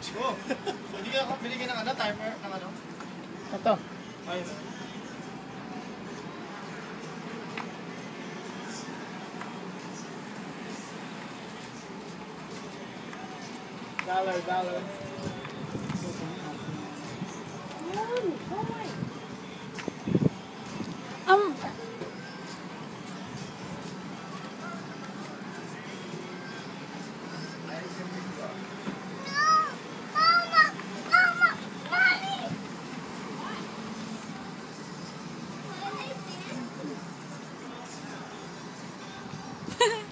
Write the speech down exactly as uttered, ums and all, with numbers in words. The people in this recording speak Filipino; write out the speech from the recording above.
Oh, hindi ka binigyan ng ano, timer, ng ano? Ito. Ayun. Dollar, dollar. Um, Hehehe